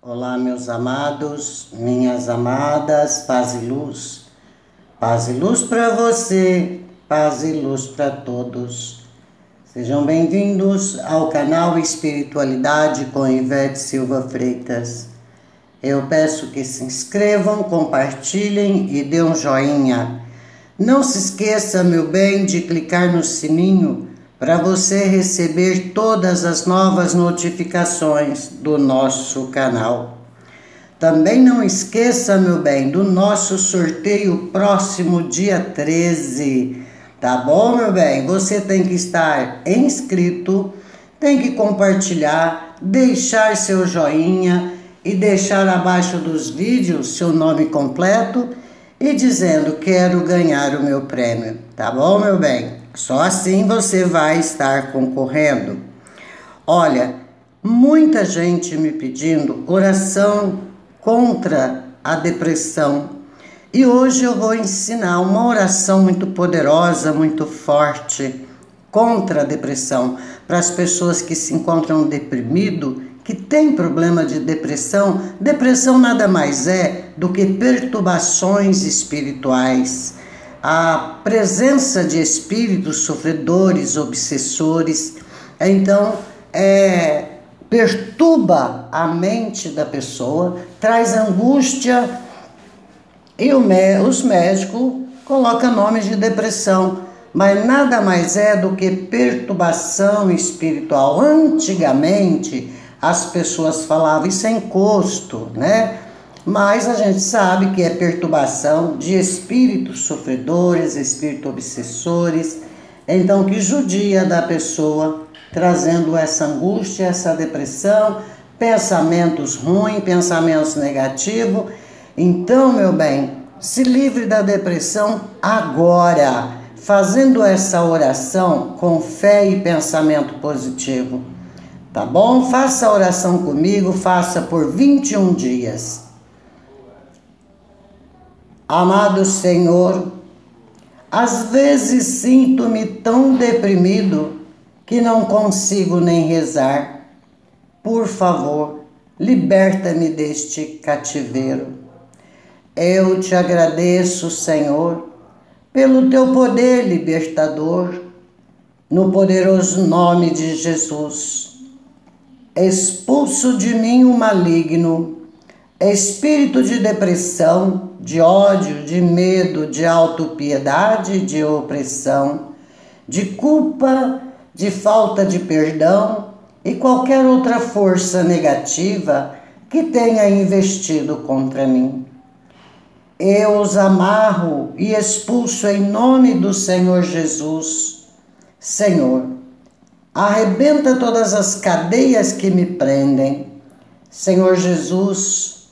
Olá, meus amados, minhas amadas, paz e luz. Paz e luz para você, paz e luz para todos. Sejam bem-vindos ao canal Espiritualidade com Ivete Silva Freitas. Eu peço que se inscrevam, compartilhem e dê um joinha. Não se esqueça, meu bem, de clicar no sininho para você receber todas as novas notificações do nosso canal. Também não esqueça, meu bem, do nosso sorteio próximo dia 13. Tá bom, meu bem? Você tem que estar inscrito, tem que compartilhar, deixar seu joinha e deixar abaixo dos vídeos seu nome completo e dizendo: quero ganhar o meu prêmio. Tá bom, meu bem? Só assim você vai estar concorrendo. Olha, muita gente me pedindo oração contra a depressão. E hoje eu vou ensinar uma oração muito poderosa, muito forte contra a depressão. Para as pessoas que se encontram deprimido, que tem problema de depressão. Depressão nada mais é do que perturbações espirituais. A presença de espíritos sofredores, obsessores, então perturba a mente da pessoa, traz angústia e os médicos colocam nome de depressão, mas nada mais é do que perturbação espiritual. Antigamente as pessoas falavam isso é encosto, né? Mas a gente sabe que é perturbação de espíritos sofredores, espíritos obsessores, então que judia da pessoa, trazendo essa angústia, essa depressão, pensamentos ruins, pensamentos negativos. Então, meu bem, se livre da depressão agora, fazendo essa oração com fé e pensamento positivo. Tá bom? Faça a oração comigo, faça por 21 dias. Amado Senhor, às vezes sinto-me tão deprimido que não consigo nem rezar. Por favor, liberta-me deste cativeiro. Eu te agradeço, Senhor, pelo teu poder libertador, no poderoso nome de Jesus. Expulso de mim o maligno, espírito de depressão, de ódio, de medo, de autopiedade, de opressão, de culpa, de falta de perdão e qualquer outra força negativa que tenha investido contra mim. Eu os amarro e expulso em nome do Senhor Jesus. Senhor, arrebenta todas as cadeias que me prendem. Senhor Jesus,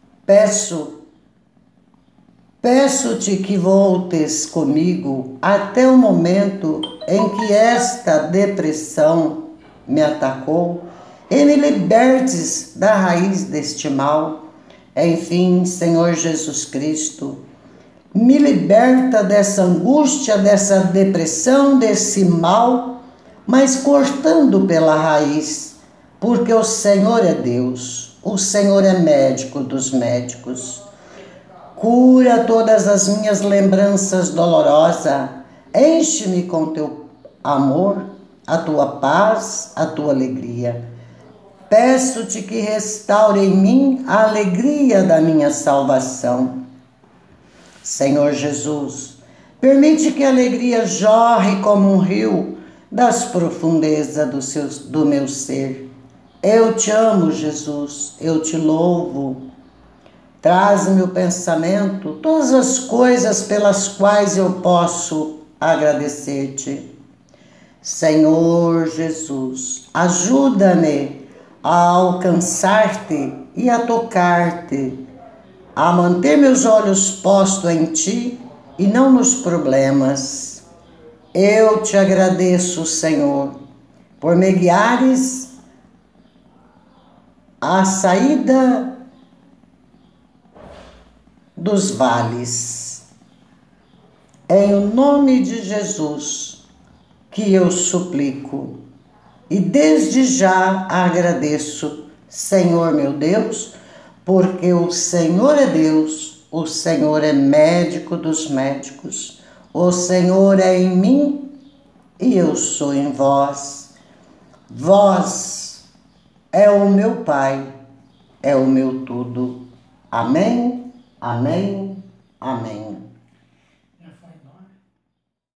peço-te que voltes comigo até o momento em que esta depressão me atacou e me libertes da raiz deste mal. Enfim, Senhor Jesus Cristo, me liberta dessa angústia, dessa depressão, desse mal, mas cortando pela raiz, porque o Senhor é Deus, o Senhor é médico dos médicos. Cura todas as minhas lembranças dolorosas, enche-me com teu amor, a tua paz, a tua alegria. Peço-te que restaure em mim a alegria da minha salvação. Senhor Jesus, permite que a alegria jorre como um rio das profundezas do meu ser. Eu te amo, Jesus, eu te louvo. Traz-me o pensamento, todas as coisas pelas quais eu posso agradecer-te. Senhor Jesus, ajuda-me a alcançar-te e a tocar-te, a manter meus olhos postos em ti e não nos problemas. Eu te agradeço, Senhor, por me guiares à saída dos vales. Em o nome de Jesus que eu suplico e desde já agradeço, Senhor meu Deus, porque o Senhor é Deus, o Senhor é médico dos médicos, o Senhor é em mim e eu sou em vós. Vós é o meu Pai, é o meu tudo. Amém, amém, amém.